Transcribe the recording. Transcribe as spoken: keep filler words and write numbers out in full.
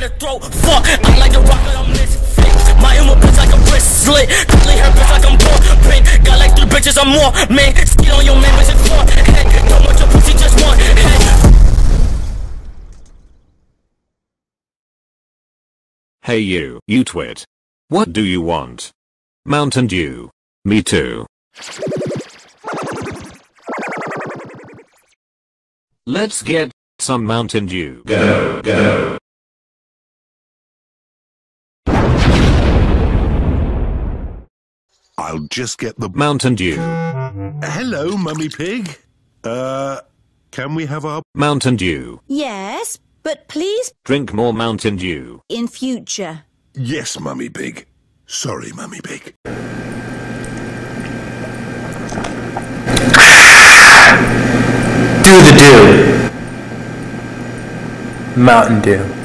her throat. Fuck, I like the rocket, I'm misfit. My emo bitch like a wrist slit. Curly hair bitch like I'm born pink. Got like three bitches or more, man. Ski on your man, bitch, it's four. Hey, don't want your pussy, just one. Hey. Hey you, you twit. What do you want? Mountain Dew. Me too. Let's get some Mountain Dew. Go, go. I'll just get the Mountain Dew. Hello, Mummy Pig. Uh, can we have our Mountain Dew. Yes, but please Drink more Mountain Dew. in future. Yes, Mummy Pig. Sorry, Mummy Pig. Do the do. Mountain Dew.